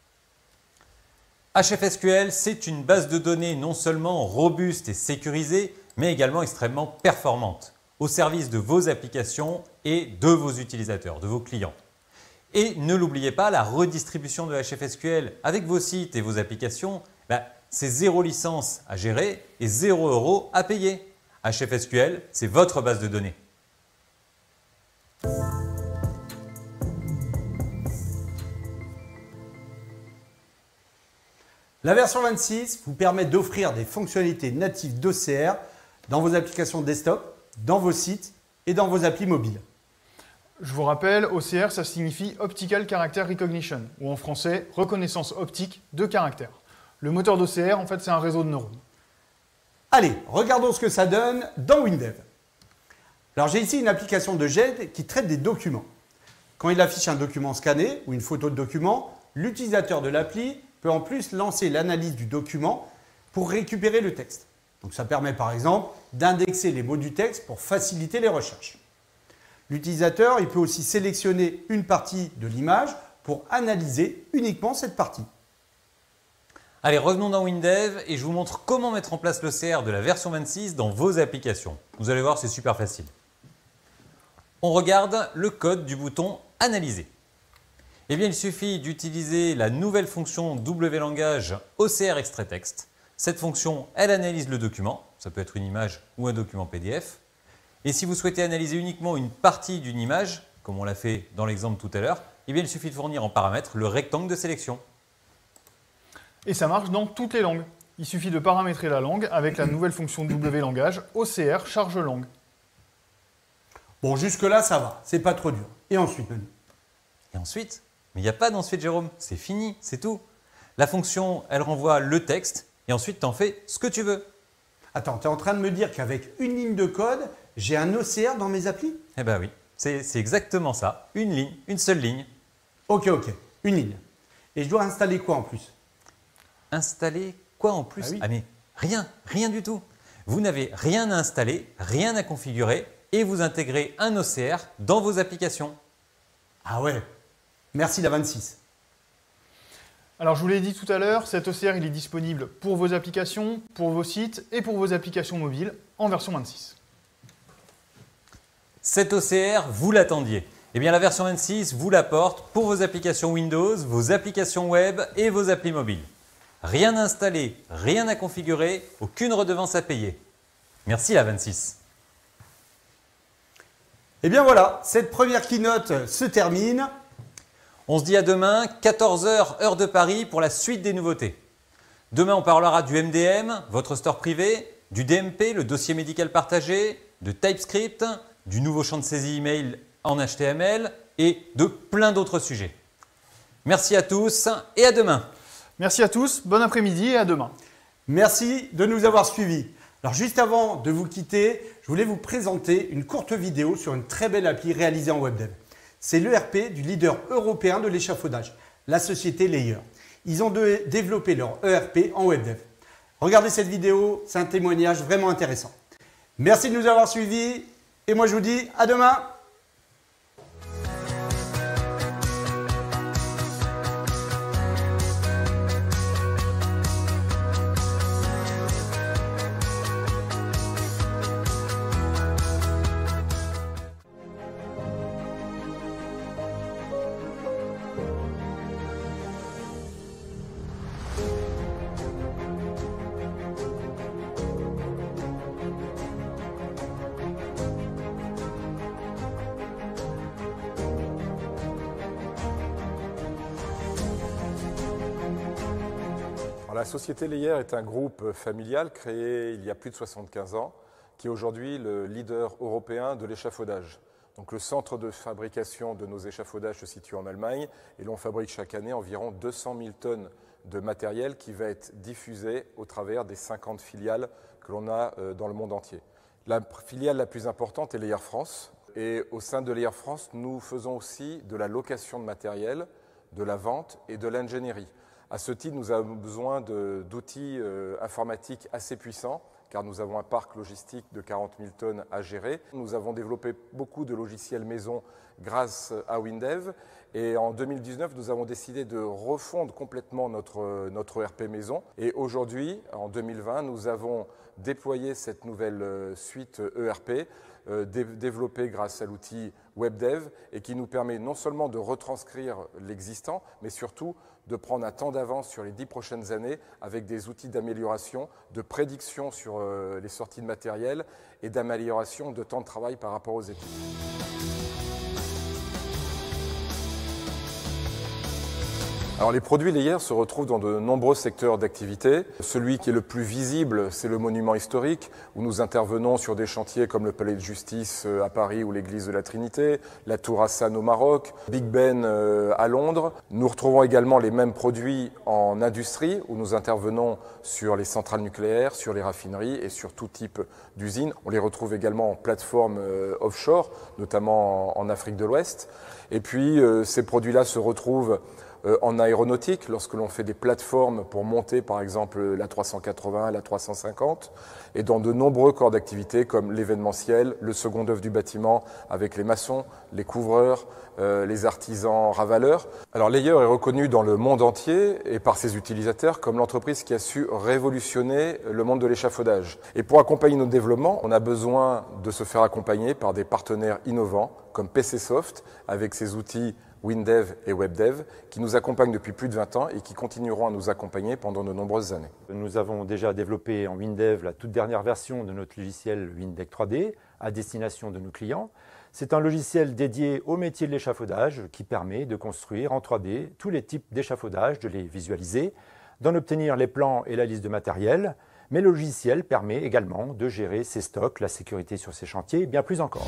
HFSQL, c'est une base de données non seulement robuste et sécurisée, mais également extrêmement performante, au service de vos applications et de vos utilisateurs, de vos clients. Et ne l'oubliez pas, la redistribution de HFSQL avec vos sites et vos applications, c'est 0 licence à gérer et 0 € à payer. HFSQL, c'est votre base de données. La version 26 vous permet d'offrir des fonctionnalités natives d'OCR dans vos applications desktop, dans vos sites et dans vos applis mobiles. Je vous rappelle, OCR, ça signifie Optical Character Recognition, ou en français, reconnaissance optique de caractères. Le moteur d'OCR, en fait, c'est un réseau de neurones. Allez, regardons ce que ça donne dans WinDev. Alors j'ai ici une application de GED qui traite des documents. Quand il affiche un document scanné ou une photo de document, l'utilisateur de l'appli peut en plus lancer l'analyse du document pour récupérer le texte. Donc ça permet par exemple d'indexer les mots du texte pour faciliter les recherches. L'utilisateur il peut aussi sélectionner une partie de l'image pour analyser uniquement cette partie. Allez, revenons dans WinDev et je vous montre comment mettre en place l'OCR de la version 26 dans vos applications. Vous allez voir, c'est super facile. On regarde le code du bouton « Analyser ». Il suffit d'utiliser la nouvelle fonction WLangage OCR extrait texte. Cette fonction, elle analyse le document, ça peut être une image ou un document PDF. Et si vous souhaitez analyser uniquement une partie d'une image, comme on l'a fait dans l'exemple tout à l'heure, il suffit de fournir en paramètre le rectangle de sélection. Et ça marche dans toutes les langues. Il suffit de paramétrer la langue avec la nouvelle fonction WLangage OCR charge langue. Bon, jusque-là, ça va, c'est pas trop dur. Et ensuite, Manu? Et ensuite, mais il n'y a pas d'ensuite, Jérôme, c'est fini, c'est tout. La fonction, elle renvoie le texte et ensuite, tu en fais ce que tu veux. Attends, tu es en train de me dire qu'avec une ligne de code, j'ai un OCR dans mes applis? Eh bien oui, c'est exactement ça. Une ligne, une seule ligne. Ok, une ligne. Et je dois installer quoi en plus? Installer quoi en plus? Ah oui. Ah mais rien du tout. Vous n'avez rien à installer, rien à configurer et vous intégrez un OCR dans vos applications. Ah ouais, merci la 26. Alors, je vous l'ai dit tout à l'heure, cet OCR il est disponible pour vos applications, pour vos sites et pour vos applications mobiles en version 26. Cet OCR, vous l'attendiez. Eh bien, la version 26 vous l'apporte pour vos applications Windows, vos applications web et vos applis mobiles. Rien à installer, rien à configurer, aucune redevance à payer. Merci la 26. Et bien voilà, cette première keynote se termine. On se dit à demain, 14h, heure de Paris, pour la suite des nouveautés. Demain, on parlera du MDM, votre store privé, du DMP, le dossier médical partagé, de TypeScript, du nouveau champ de saisie email en HTML et de plein d'autres sujets. Merci à tous et à demain. Merci à tous, bon après-midi et à demain. Merci de nous avoir suivis. Alors juste avant de vous quitter, je voulais vous présenter une courte vidéo sur une très belle appli réalisée en WebDev. C'est l'ERP du leader européen de l'échafaudage, la société Layer. Ils ont développé leur ERP en WebDev. Regardez cette vidéo, c'est un témoignage vraiment intéressant. Merci de nous avoir suivis et moi je vous dis à demain. La société Layer est un groupe familial créé il y a plus de 75 ans, qui est aujourd'hui le leader européen de l'échafaudage. Donc le centre de fabrication de nos échafaudages se situe en Allemagne et l'on fabrique chaque année environ 200 000 tonnes de matériel qui va être diffusé au travers des 50 filiales que l'on a dans le monde entier. La filiale la plus importante est Layer France et au sein de Layer France, nous faisons aussi de la location de matériel, de la vente et de l'ingénierie. À ce titre, nous avons besoin d'outils informatiques assez puissants, car nous avons un parc logistique de 40 000 tonnes à gérer. Nous avons développé beaucoup de logiciels maison grâce à WinDev. Et en 2019, nous avons décidé de refondre complètement notre ERP maison. Et aujourd'hui, en 2020, nous avons déployé cette nouvelle suite ERP, développée grâce à l'outil WebDev, et qui nous permet non seulement de retranscrire l'existant, mais surtout de prendre un temps d'avance sur les 10 prochaines années avec des outils d'amélioration, de prédiction sur les sorties de matériel et d'amélioration de temps de travail par rapport aux équipes. Alors les produits Layer se retrouvent dans de nombreux secteurs d'activité. Celui qui est le plus visible, c'est le monument historique, où nous intervenons sur des chantiers comme le Palais de Justice à Paris ou l'église de la Trinité, la Tour Hassan au Maroc, Big Ben à Londres. Nous retrouvons également les mêmes produits en industrie, où nous intervenons sur les centrales nucléaires, sur les raffineries et sur tout type d'usines. On les retrouve également en plateforme offshore, notamment en Afrique de l'Ouest. Et puis ces produits-là se retrouvent en aéronautique, lorsque l'on fait des plateformes pour monter par exemple la 380, la 350, et dans de nombreux corps d'activité comme l'événementiel, le second œuvre du bâtiment avec les maçons, les couvreurs, les artisans ravaleurs. Alors Layer est reconnu dans le monde entier et par ses utilisateurs comme l'entreprise qui a su révolutionner le monde de l'échafaudage. Et pour accompagner nos développements, on a besoin de se faire accompagner par des partenaires innovants comme PCsoft avec ses outils WinDev et WebDev, qui nous accompagnent depuis plus de 20 ans et qui continueront à nous accompagner pendant de nombreuses années. Nous avons déjà développé en WinDev la toute dernière version de notre logiciel WinDeck 3D à destination de nos clients. C'est un logiciel dédié au métier de l'échafaudage qui permet de construire en 3D tous les types d'échafaudage, de les visualiser, d'en obtenir les plans et la liste de matériel, mais le logiciel permet également de gérer ses stocks, la sécurité sur ses chantiers et bien plus encore.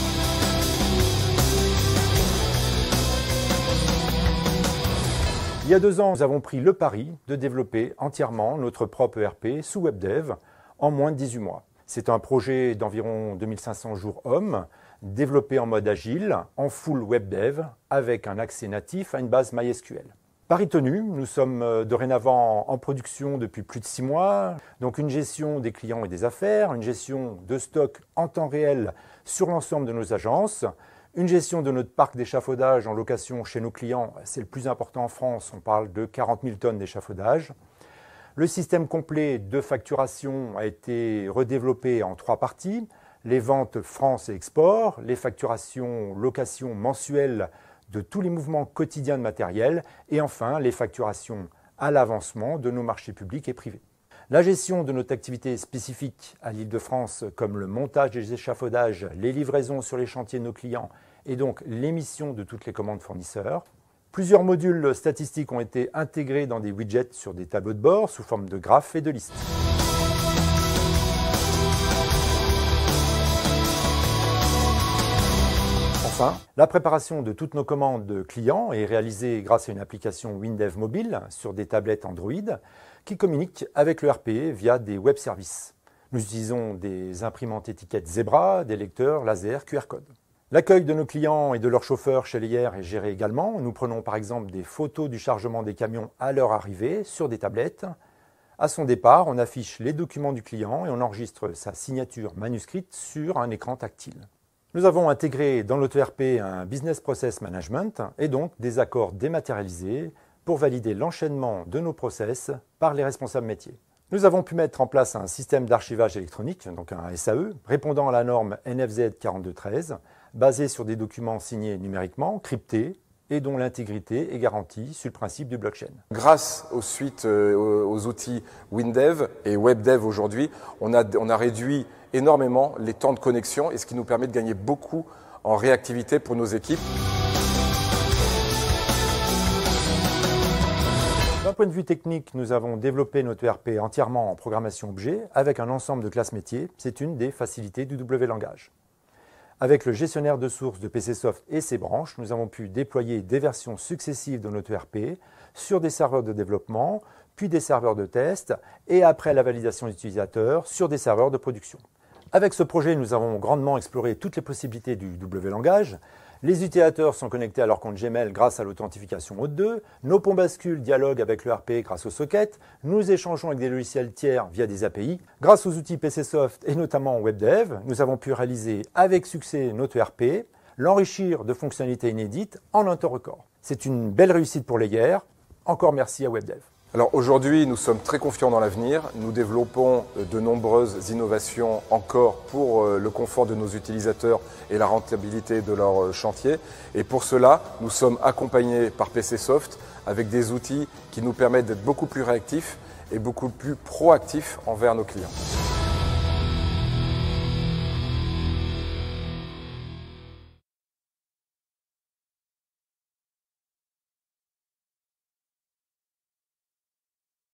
Il y a 2 ans, nous avons pris le pari de développer entièrement notre propre ERP sous WebDev en moins de 18 mois. C'est un projet d'environ 2500 jours hommes, développé en mode agile, en full WebDev, avec un accès natif à une base MySQL. Pari tenu, nous sommes dorénavant en production depuis plus de 6 mois, donc une gestion des clients et des affaires, une gestion de stock en temps réel sur l'ensemble de nos agences, Une gestion de notre parc d'échafaudage en location chez nos clients, c'est le plus important en France, on parle de 40 000 tonnes d'échafaudage. Le système complet de facturation a été redéveloppé en 3 parties. Les ventes France et export, les facturations location mensuelles de tous les mouvements quotidiens de matériel et enfin les facturations à l'avancement de nos marchés publics et privés. La gestion de notre activité spécifique à l'Île-de-France comme le montage des échafaudages, les livraisons sur les chantiers de nos clients et donc l'émission de toutes les commandes fournisseurs. Plusieurs modules statistiques ont été intégrés dans des widgets sur des tableaux de bord sous forme de graphes et de listes. Enfin, la préparation de toutes nos commandes clients est réalisée grâce à une application WinDev mobile sur des tablettes Android qui communiquent avec le RP via des web services. Nous utilisons des imprimantes étiquettes Zebra, des lecteurs laser QR code. L'accueil de nos clients et de leurs chauffeurs chez Leyer est géré également. Nous prenons par exemple des photos du chargement des camions à leur arrivée sur des tablettes. À son départ, on affiche les documents du client et on enregistre sa signature manuscrite sur un écran tactile. Nous avons intégré dans notre ERP un Business Process Management et donc des accords dématérialisés pour valider l'enchaînement de nos process par les responsables métiers. Nous avons pu mettre en place un système d'archivage électronique, donc un SAE, répondant à la norme NFZ 4213, basé sur des documents signés numériquement, cryptés, et dont l'intégrité est garantie sur le principe du blockchain. Grâce aux suites, aux outils WinDev et WebDev aujourd'hui, on a réduit énormément les temps de connexion et ce qui nous permet de gagner beaucoup en réactivité pour nos équipes. D'un point de vue technique, nous avons développé notre ERP entièrement en programmation objet avec un ensemble de classes métiers. C'est une des facilités du W-langage. Avec le gestionnaire de sources de PCsoft et ses branches, nous avons pu déployer des versions successives de notre ERP sur des serveurs de développement, puis des serveurs de test et après la validation des utilisateurs sur des serveurs de production. Avec ce projet, nous avons grandement exploré toutes les possibilités du W-langage. Les utilisateurs sont connectés à leur compte Gmail grâce à l'authentification Auth 2. Nos ponts bascules dialoguent avec le RP grâce aux sockets. Nous échangeons avec des logiciels tiers via des API. Grâce aux outils PCsoft et notamment WebDev, nous avons pu réaliser avec succès notre ERP, l'enrichir de fonctionnalités inédites en un temps record. C'est une belle réussite pour Leyer. Encore merci à WebDev. Alors aujourd'hui, nous sommes très confiants dans l'avenir. Nous développons de nombreuses innovations encore pour le confort de nos utilisateurs et la rentabilité de leur chantier. Et pour cela, nous sommes accompagnés par PCsoft avec des outils qui nous permettent d'être beaucoup plus réactifs et beaucoup plus proactifs envers nos clients.